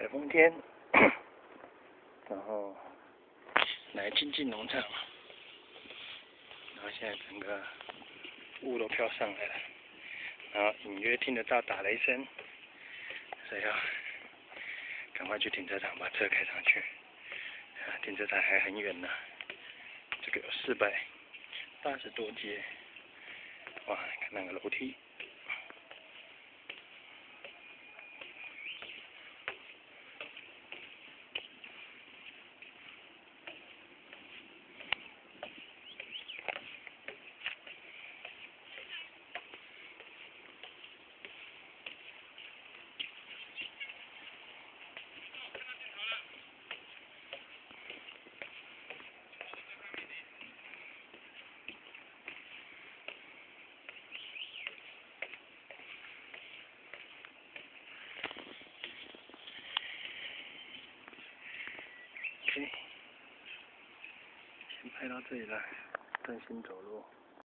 台风天，然后来经济农场，然后现在整个雾都飘上来了，然后隐约听得到打雷声，所以要赶快去停车场把车开上去。停车场还很远呢，这个有480多阶，哇，看那个楼梯。OK， 先拍到这里了，专心走路。